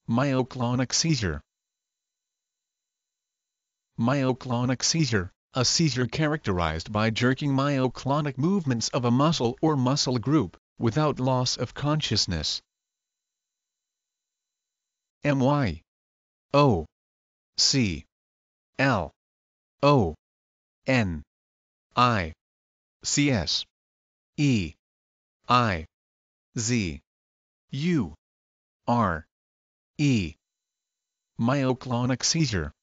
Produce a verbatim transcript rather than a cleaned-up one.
Myoclonic seizure. Myoclonic seizure, a seizure characterized by jerking myoclonic movements of a muscle or muscle group, without loss of consciousness. M Y O C L O N I C S E I Z U R E Myoclonic seizure.